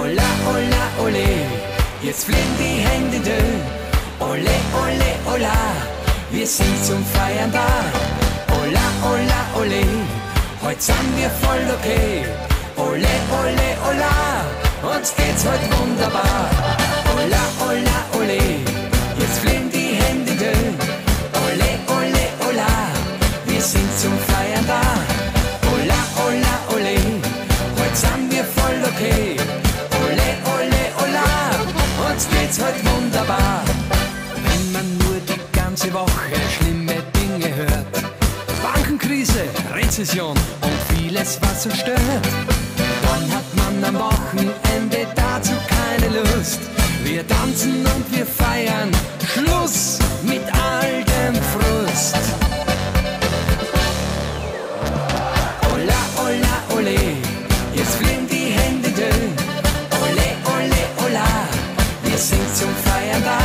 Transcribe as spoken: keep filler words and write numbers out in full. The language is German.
Ola, ola, ole, jetzt fliegen die Hände dö. Ole, ole, ola, wir sind zum Feiern da. Ola, ola, ole, heute sind wir voll okay. Ole, ole, ola, uns geht's heute wunderbar. Ola, ola, ole, jetzt fliegen die Hände dö. Ole, ole, ola, wir sind zum Feiern da. Ola, ola, ole, heute sind wir voll okay. Ole, ole, ola, uns geht's heute wunderbar. Wenn man nur die ganze Woche schlimme Dinge hört, Bankenkrise, Rezession und vieles, was so stört, dann hat man am Wochenende dazu keine Lust. Wir tanzen und wir feiern, Schluss mit all dem Frust. Ola, ola, ole, jetzt fliegen die Hände dö. Ole, ole, ola, wir sind zum Feiern da.